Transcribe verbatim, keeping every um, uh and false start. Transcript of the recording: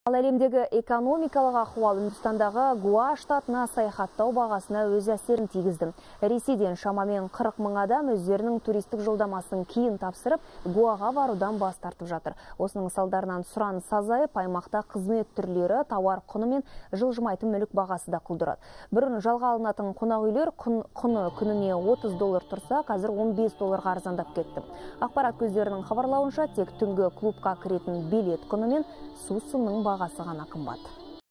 Ал әлемдегі экономикалық ахуал Үндістандағы Гоа штатына саяхаттау бағасына өз әсерін тигізді. Ресейден шамамен қырық мың адам өздерінің туристік жолдамасын кейін тапсырып, Гоаға барудан бас тартып жатыр. Осының салдарынан сұраныс азайып, аймақта қызмет түрлері, тауар құны мен жылжымайтын мүлік бағасы да құлдырады. Бұрын жалға алынатын қонақ үйлер құны күніне отыз доллар тұрса, қазір он бес долларға арзандап кетті. Ақпарат көздерінің хабарлауынша, тек түнгі клубқа кіретін билет құны мен сусынның бағасы ғана қымбат.